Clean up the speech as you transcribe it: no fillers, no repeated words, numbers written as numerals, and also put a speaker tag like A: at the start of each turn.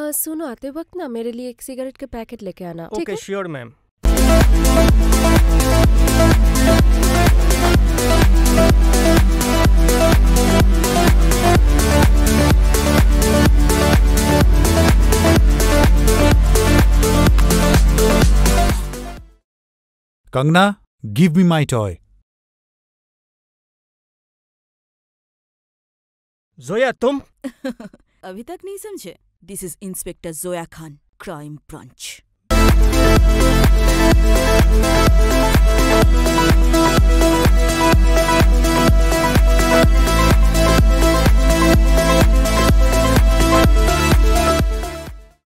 A: सुनो, आते वक्त ना मेरे लिए एक सिगरेट के पैकेट लेके आना।
B: Okay sure ma'am.
C: Kangana, give me my toy.
B: Zoya तुम
D: अभी तक नहीं समझे? This is inspector Zoya Khan, crime branch.